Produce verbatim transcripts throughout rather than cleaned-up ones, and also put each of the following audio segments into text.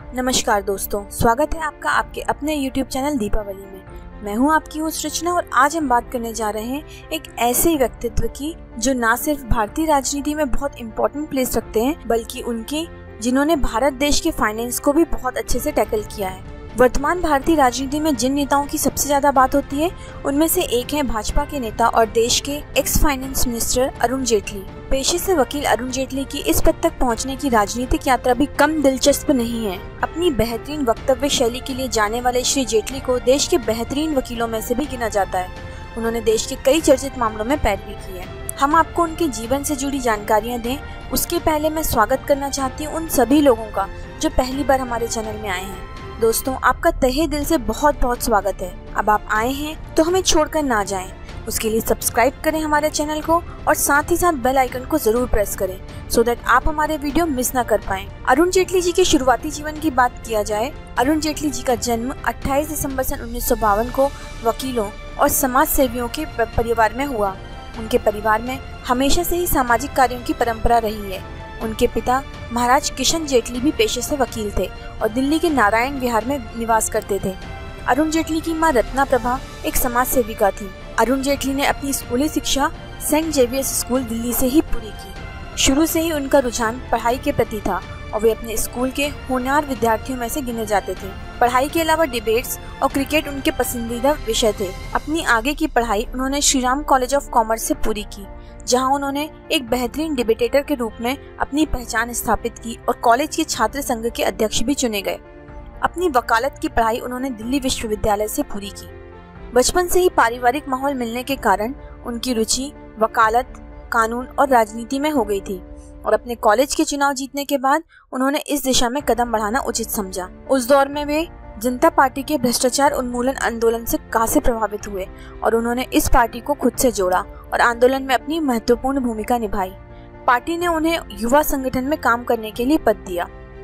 नमस्कार दोस्तों, स्वागत है आपका आपके अपने यूट्यूब चैनल दीपावली में। मैं हूं आपकी होस्ट रचना और आज हम बात करने जा रहे हैं एक ऐसे व्यक्तित्व की जो ना सिर्फ भारतीय राजनीति में बहुत इम्पोर्टेंट प्लेस रखते हैं बल्कि उनके जिन्होंने भारत देश के फाइनेंस को भी बहुत अच्छे से टैकल किया है। वर्तमान भारतीय राजनीति में जिन नेताओं की सबसे ज्यादा बात होती है उनमें से एक है भाजपा के नेता और देश के ex finance minister Arun Jaitley. पेशे से वकील अरुण जेटली की इस पद तक पहुंचने की राजनीतिक यात्रा भी कम दिलचस्प नहीं है। अपनी बेहतरीन वक्तव्य शैली के लिए जाने वाले श्री जेटली को देश के बेहतरीन वकीलों में से भी गिना जाता है। उन्होंने देश के कई चर्चित मामलों में पैरवी की है। हम आपको उनके जीवन से जुड़ी जानकारियाँ दें उसके पहले मैं स्वागत करना चाहती हूँ उन सभी लोगों का जो पहली बार हमारे चैनल में आए हैं। दोस्तों, आपका तहे दिल से बहुत बहुत स्वागत है। अब आप आए हैं तो हमें छोड़कर ना जाएं। उसके लिए सब्सक्राइब करें हमारे चैनल को और साथ ही साथ बेल आइकन को जरूर प्रेस करें सो दैट आप हमारे वीडियो मिस ना कर पाएं। अरुण जेटली जी के शुरुआती जीवन की बात किया जाए, अरुण जेटली जी का जन्म अट्ठाईस दिसंबर सन उन्नीस सौ बावन को वकीलों और समाज सेवियों के परिवार में हुआ। उनके परिवार में हमेशा से ही सामाजिक कार्यों की परंपरा रही है। उनके पिता महाराज किशन जेटली भी पेशे से वकील थे और दिल्ली के नारायण विहार में निवास करते थे। अरुण जेटली की मां रत्ना प्रभा एक समाज सेविका थी। अरुण जेटली ने अपनी स्कूली शिक्षा सेंट जेवियर्स स्कूल दिल्ली से ही पूरी की। शुरू से ही उनका रुझान पढ़ाई के प्रति था और वे अपने स्कूल के होनहार विद्यार्थियों में से गिने जाते थे। पढ़ाई के अलावा डिबेट्स और क्रिकेट उनके पसंदीदा विषय थे। अपनी आगे की पढ़ाई उन्होंने श्रीराम कॉलेज ऑफ कॉमर्स से पूरी की, जहां उन्होंने एक बेहतरीन डिबेटेटर के रूप में अपनी पहचान स्थापित की और कॉलेज के छात्र संघ के अध्यक्ष भी चुने गए। अपनी वकालत की पढ़ाई उन्होंने दिल्ली विश्वविद्यालय से पूरी की। बचपन से ही पारिवारिक माहौल मिलने के कारण उनकी रुचि वकालत, कानून और राजनीति में हो गई थी और अपने कॉलेज के चुनाव जीतने के बाद उन्होंने इस दिशा में कदम बढ़ाना उचित समझा। उस दौर में वे जनता पार्टी के भ्रष्टाचार उन्मूलन आंदोलन से काफी प्रभावित हुए और उन्होंने इस पार्टी को खुद से जोड़ा और आंदोलन में अपनी महत्वपूर्ण भूमिका निभाई। पार्टी ने उन्हें युवा संगठन में काम करने के लिए पद दिया।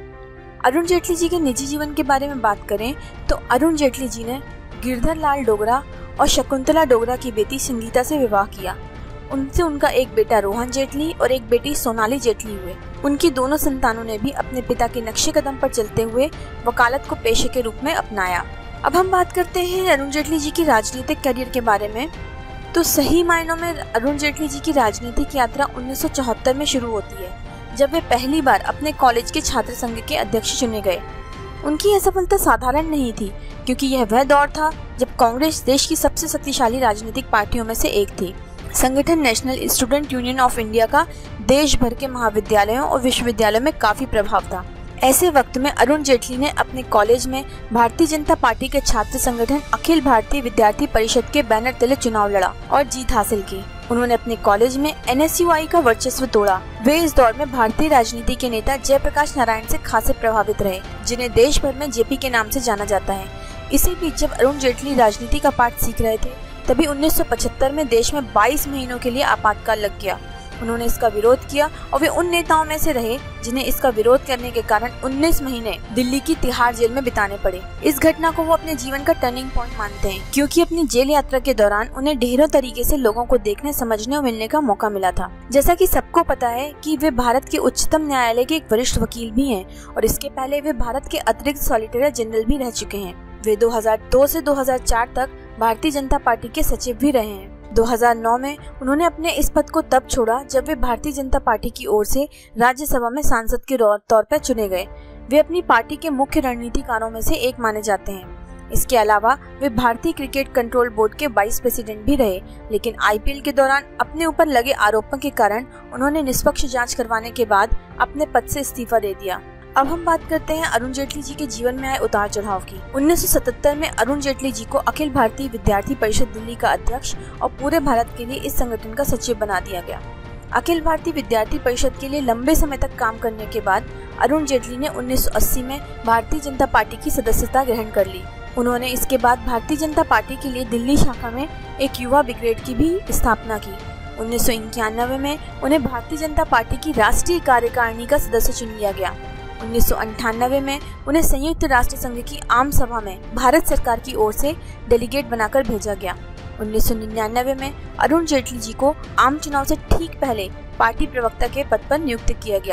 अरुण जेटली जी के निजी जीवन के बारे में बात करें तो अरुण जेटली जी ने गिरधर लाल डोगरा और शकुंतला डोगरा की बेटी संगीता से विवाह किया। उनसे उनका एक बेटा रोहन जेटली और एक बेटी सोनाली जेटली हुए। उनकी दोनों संतानों ने भी अपने पिता के नक्शे कदम पर चलते हुए वकालत को पेशे के रूप में अपनाया। अब हम बात करते हैं अरुण जेटली जी की राजनीतिक करियर के बारे में। तो सही मायनों में अरुण जेटली जी की राजनीतिक यात्रा उन्नीस सौ चौहत्तर में शुरू होती है, जब वे पहली बार अपने कॉलेज के छात्र संघ के अध्यक्ष चुने गए। उनकी यह सफलता साधारण नहीं थी क्योंकि यह वह दौर था जब कांग्रेस देश की सबसे शक्तिशाली राजनीतिक पार्टियों में से एक थी। संगठन National Student Union of India का देश भर के महाविद्यालयों और विश्वविद्यालयों में काफी प्रभाव था। ऐसे वक्त में अरुण जेटली ने अपने कॉलेज में भारतीय जनता पार्टी के छात्र संगठन अखिल भारतीय विद्यार्थी परिषद के बैनर तले चुनाव लड़ा और जीत हासिल की। उन्होंने अपने कॉलेज में एन एस यू आई का वर्चस्व तोड़ा। वे इस दौर में भारतीय राजनीति के नेता जयप्रकाश नारायण से खासे प्रभावित रहे, जिन्हें देश भर में जेपी के नाम से जाना जाता है। इसी बीच जब अरुण जेटली राजनीति का पाठ सीख रहे थे तभी उन्नीस सौ पचहत्तर में देश में बाईस महीनों के लिए आपातकाल लग गया। उन्होंने इसका विरोध किया और वे उन नेताओं में से रहे जिन्हें इसका विरोध करने के कारण उन्नीस महीने दिल्ली की तिहाड़ जेल में बिताने पड़े। इस घटना को वो अपने जीवन का टर्निंग पॉइंट मानते हैं क्योंकि अपनी जेल यात्रा के दौरान उन्हें ढेरों तरीके से लोगों को देखने, समझने और मिलने का मौका मिला था। जैसा कि सबको पता है कि वे भारत के उच्चतम न्यायालय के एक वरिष्ठ वकील भी हैं और इसके पहले वे भारत के अतिरिक्त सॉलिसिटर जनरल भी रह चुके हैं। वे दो हज़ार दो से दो हज़ार चार तक भारतीय जनता पार्टी के सचिव भी रहे हैं। दो हज़ार नौ में उन्होंने अपने इस पद को तब छोड़ा जब वे भारतीय जनता पार्टी की ओर से राज्यसभा में सांसद के तौर पर चुने गए। वे अपनी पार्टी के मुख्य रणनीतिकारों में से एक माने जाते हैं। इसके अलावा वे भारतीय क्रिकेट कंट्रोल बोर्ड के वाइस प्रेसिडेंट भी रहे, लेकिन आई पी एल के दौरान अपने ऊपर लगे आरोपों के कारण उन्होंने निष्पक्ष जांच करवाने के बाद अपने पद से इस्तीफा दे दिया। अब हम बात करते हैं अरुण जेटली जी के जीवन में आए उतार चढ़ाव की। उन्नीस सौ सतहत्तर में अरुण जेटली जी को अखिल भारतीय विद्यार्थी परिषद दिल्ली का अध्यक्ष और पूरे भारत के लिए इस संगठन का सचिव बना दिया गया। अखिल भारतीय विद्यार्थी परिषद के लिए लंबे समय तक काम करने के बाद अरुण जेटली ने उन्नीस सौ अस्सी में भारतीय जनता पार्टी की सदस्यता ग्रहण कर ली। उन्होंने इसके बाद भारतीय जनता पार्टी के लिए दिल्ली शाखा में एक युवा ब्रिगेड की भी स्थापना की। उन्नीस सौ इक्यानवे में उन्हें भारतीय जनता पार्टी की राष्ट्रीय कार्यकारिणी का सदस्य चुन लिया गया। उन्नीस सौ अंठानवे में उन्हें संयुक्त राष्ट्र संघ की आम सभा में भारत सरकार की ओर से डेलीगेट बनाकर भेजा गया। उन्नीस सौ निन्यानवे में अरुण जेटली जी को आम चुनाव से ठीक पहले पार्टी प्रवक्ता के पद पर नियुक्त किया गया।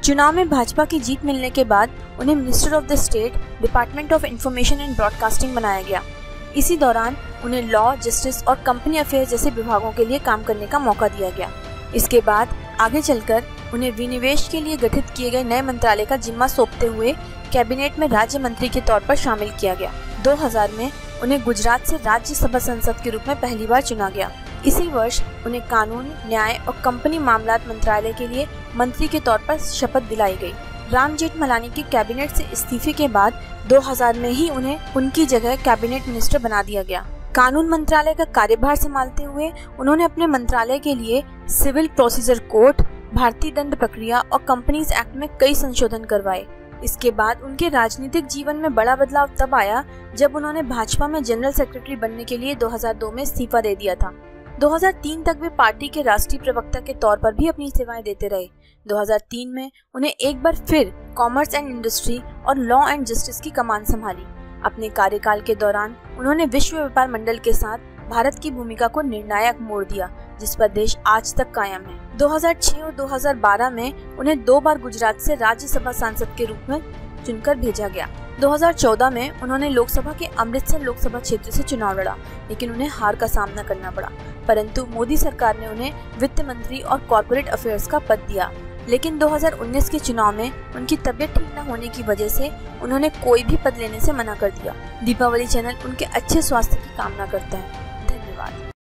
चुनाव में भाजपा की जीत मिलने के बाद उन्हें minister of the state department of information and broadcasting बनाया गया। इसी दौरान उन्हें लॉ, जस्टिस और कंपनी अफेयर जैसे विभागों के लिए काम करने का मौका दिया गया। इसके बाद आगे चलकर उन्हें विनिवेश के लिए गठित किए गए नए मंत्रालय का जिम्मा सौंपते हुए कैबिनेट में राज्य मंत्री के तौर पर शामिल किया गया। दो हज़ार में उन्हें गुजरात से राज्यसभा सांसद के रूप में पहली बार चुना गया। इसी वर्ष उन्हें कानून, न्याय और कंपनी मामलात मंत्रालय के लिए मंत्री के तौर पर शपथ दिलाई गई। राम जेठमलानी के कैबिनेट से इस्तीफे के बाद दो हज़ार में ही उन्हें उनकी जगह कैबिनेट मिनिस्टर बना दिया गया। कानून मंत्रालय का कार्यभार संभालते हुए उन्होंने अपने मंत्रालय के लिए सिविल प्रोसीजर कोड, भारतीय दंड प्रक्रिया और कंपनीज एक्ट में कई संशोधन करवाए। इसके बाद उनके राजनीतिक जीवन में बड़ा बदलाव तब आया जब उन्होंने भाजपा में जनरल सेक्रेटरी बनने के लिए दो हज़ार दो में इस्तीफा दे दिया था। दो हज़ार तीन तक वे पार्टी के राष्ट्रीय प्रवक्ता के तौर पर भी अपनी सेवाएं देते रहे। दो हज़ार तीन में उन्हें एक बार फिर कॉमर्स एंड इंडस्ट्री और लॉ एंड जस्टिस की कमान संभाली। अपने कार्यकाल के दौरान उन्होंने विश्व व्यापार मंडल के साथ भारत की भूमिका को निर्णायक मोड़ दिया, जिस पर देश आज तक कायम है। दो हज़ार छह और दो हज़ार बारह में उन्हें दो बार गुजरात से राज्यसभा सांसद के रूप में चुनकर भेजा गया। दो हज़ार चौदह में उन्होंने लोकसभा के अमृतसर लोकसभा क्षेत्र से चुनाव लड़ा, लेकिन उन्हें हार का सामना करना पड़ा। परंतु मोदी सरकार ने उन्हें वित्त मंत्री और कॉर्पोरेट अफेयर्स का पद दिया। लेकिन दो हज़ार उन्नीस के चुनाव में उनकी तबीयत ठीक न होने की वजह से उन्होंने कोई भी पद लेने से मना कर दिया। दीपावली चैनल उनके अच्छे स्वास्थ्य की कामना करता है। धन्यवाद।